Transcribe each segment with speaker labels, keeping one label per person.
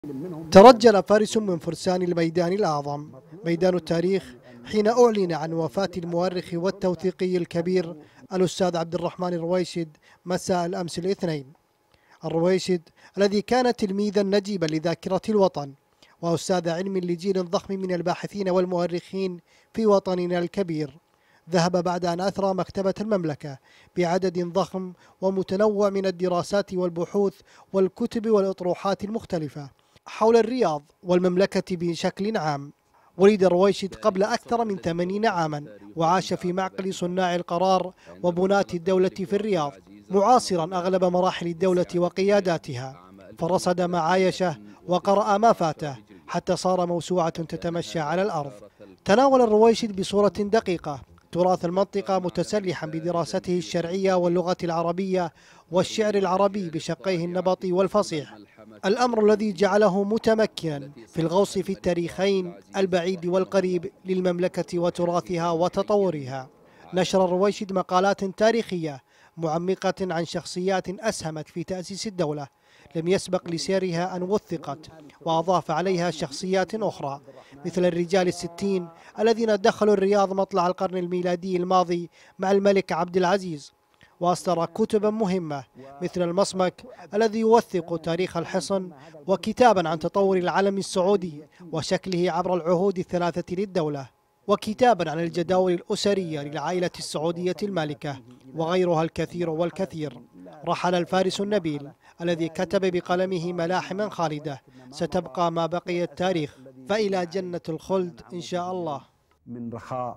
Speaker 1: ترجل فارس من فرسان الميدان الأعظم ميدان التاريخ حين أعلن عن وفاة المؤرخ والتوثيقي الكبير الأستاذ عبد الرحمن الرويشد مساء الأمس الاثنين. الرويشد الذي كان تلميذا نجيبا لذاكرة الوطن وأستاذ علم لجيل ضخم من الباحثين والمؤرخين في وطننا الكبير، ذهب بعد أن أثرى مكتبة المملكة بعدد ضخم ومتنوع من الدراسات والبحوث والكتب والأطروحات المختلفة حول الرياض والمملكة بشكل عام. ولد الرويشد قبل أكثر من 80 عاما وعاش في معقل صناع القرار وبناة الدولة في الرياض، معاصرا أغلب مراحل الدولة وقياداتها، فرصد ما عايشه وقرأ ما فاته حتى صار موسوعة تتمشى على الأرض. تناول الرويشد بصورة دقيقة تراث المنطقة متسلحا بدراسته الشرعية واللغة العربية والشعر العربي بشقيه النبطي والفصيح، الأمر الذي جعله متمكنا في الغوص في التاريخين البعيد والقريب للمملكة وتراثها وتطورها. نشر الرويشد مقالات تاريخية معمقة عن شخصيات أسهمت في تأسيس الدولة لم يسبق لسيرها أن وثقت، وأضاف عليها شخصيات أخرى مثل الرجال الستين الذين دخلوا الرياض مطلع القرن الميلادي الماضي مع الملك عبد العزيز، وأصدر كتبا مهمة مثل المصمك الذي يوثق تاريخ الحصن، وكتابا عن تطور العلم السعودي وشكله عبر العهود الثلاثة للدولة، وكتابا عن الجداول الأسرية للعائلة السعودية المالكة، وغيرها الكثير والكثير. رحل الفارس النبيل الذي كتب بقلمه ملاحما خالدة ستبقى ما بقي التاريخ، فإلى جنة الخلد إن شاء الله.
Speaker 2: من رخاء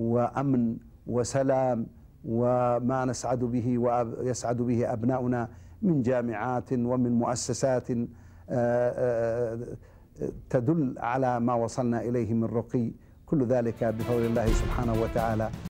Speaker 2: وأمن وسلام وما نسعد به ويسعد به أبناؤنا من جامعات ومن مؤسسات تدل على ما وصلنا إليه من رقي، كل ذلك بفضل الله سبحانه وتعالى.